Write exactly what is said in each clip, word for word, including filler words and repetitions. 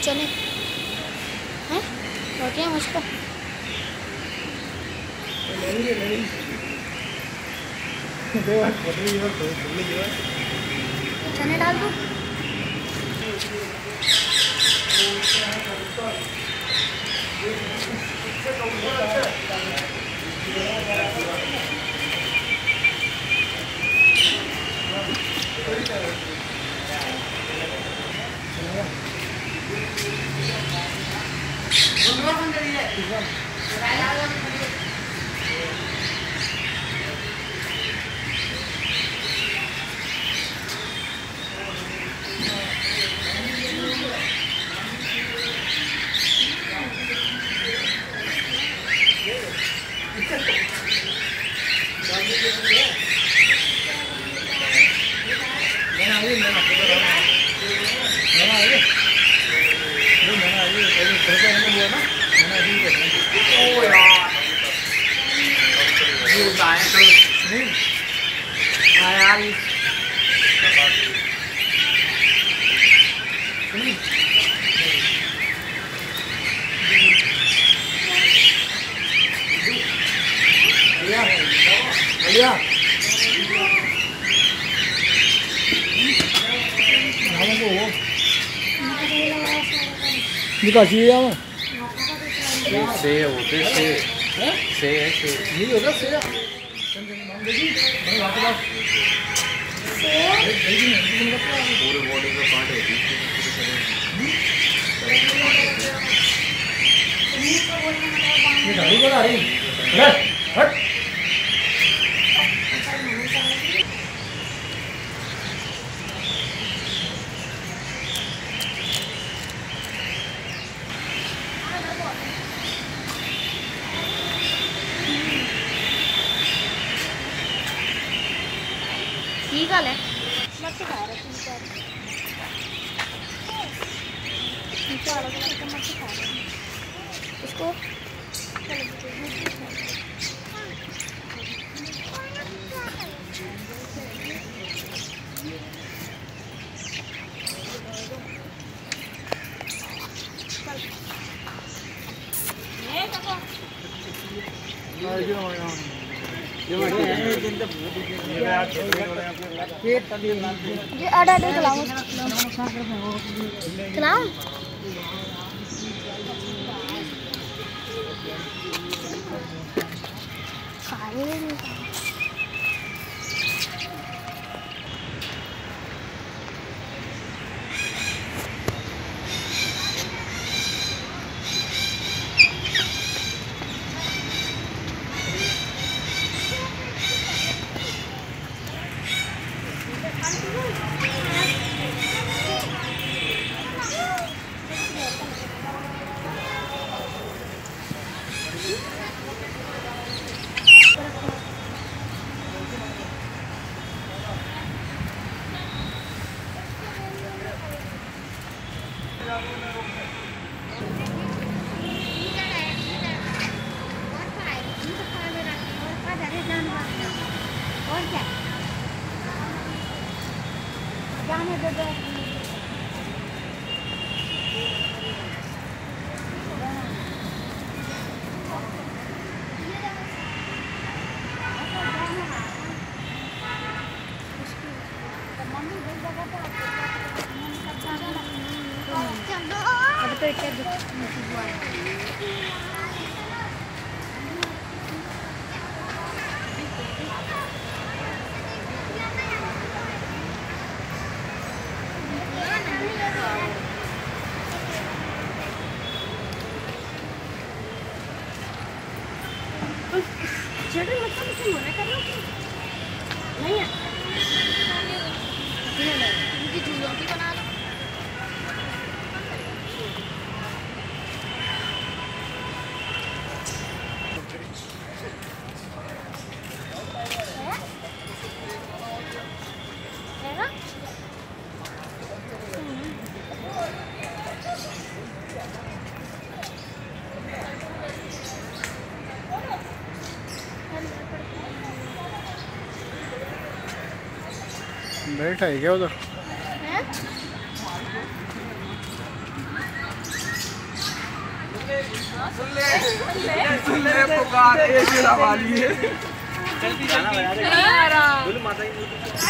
चले हैं और क्या मुझको चने डाल दो। निकासी है यार से होते से से से नहीं होगा से पूरे बॉडी का पार्ट है ये गाड़ी को आ रही ले हट ठीक है मत खा रहा तुम कर नीचे अलग अलग का मत खा रहा इसको ये आधा आधा खिलाओ खिलाओ खाए और क्या जाने दे दो अब तो इतना चढ़े मतलब कुछ मना कर रहा हूँ नहीं है उनकी झूलों की बना लो है ना बैठा है क्या उधर? सुन ले पुकार एक शेरा वाली है। गाना बजा दे। बोल माता की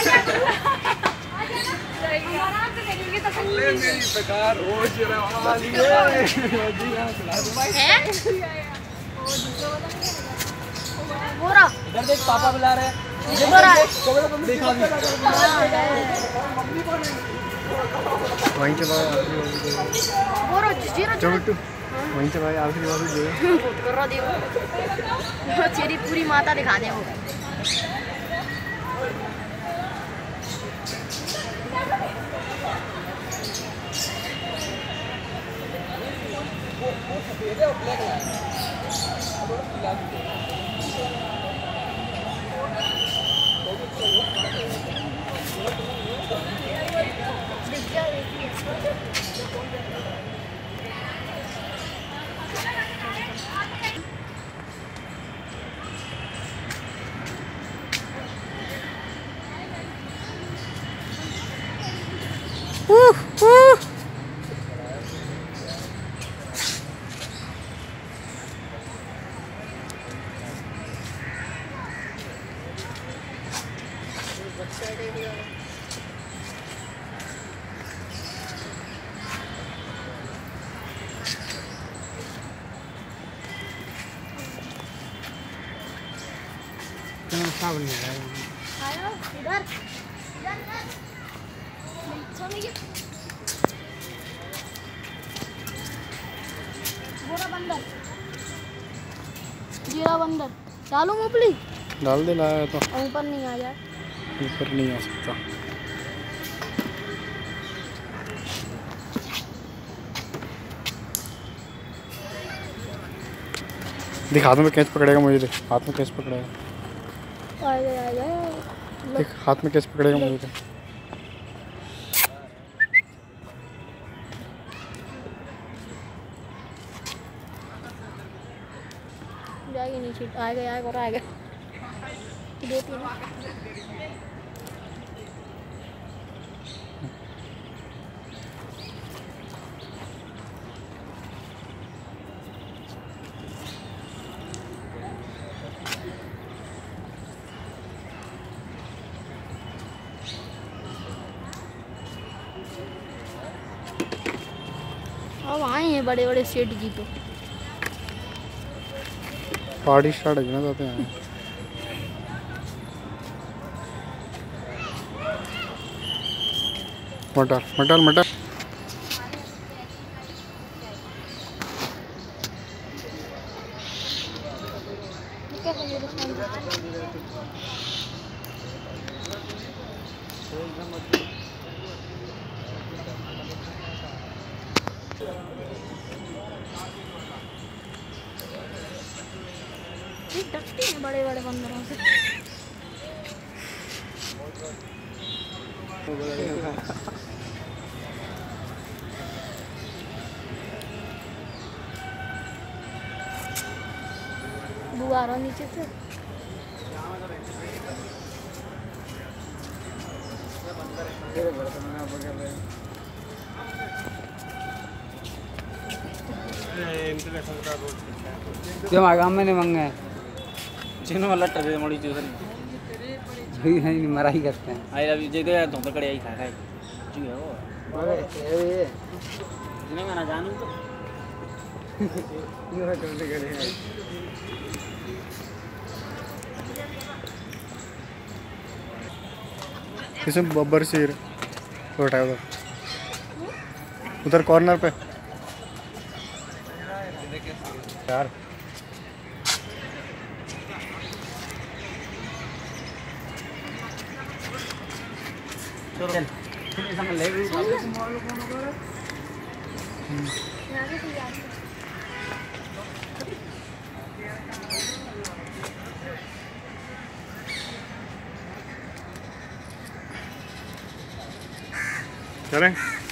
आराम से देखेंगे तो सुन ले मेरी पुकार ओ शेरा वाली है। बोरा इधर देख पापा बुला रहे हैं। बोरा देखा भी वहीं के बाद बोरा जीरो चलो वहीं से भाई आखिरी बार जो बहुत कर रहा देखो तेरी पूरी माता दिखा दे वो। Uh, uh. सावन में आयो इधर इधर इधर चलिए बोरा बंदर जीरा बंदर डालो मूंगफली डाल दे लाया तो और ऊपर नहीं आ जाए। ऊपर नहीं आ सकता। देख हाथ में कैच पकड़ेगा मुझे। देख हाथ में कैच पकड़ेगा। आ गया आ गया देख हाथ में कैच पकड़ेगा मुझे। देख जाएगी नीचे आएगा आएगा और आएगा दो तीन अब आए हैं बड़े बड़े सेठ जी तो पार्टी स्टार्ट है ना जाते हैं। मटर मटर मटर डरते हैं बड़े बड़े बंदरों से। बुआ रहा नीचे से जो आगाम में नहीं मंगे चिन्ह वाला टरे मोड़ी चूसन ही नहीं मराई करते हैं। आई लव यू जे दे तो पकड़े आई खा खाई जी है वो अरे ये जिन्हें मैं ना जानूं तो ये है करते करे हैं। इसमें बब्बर शेर उठा उधर उधर कॉर्नर पे यार चल फिर संग ले भी चलें।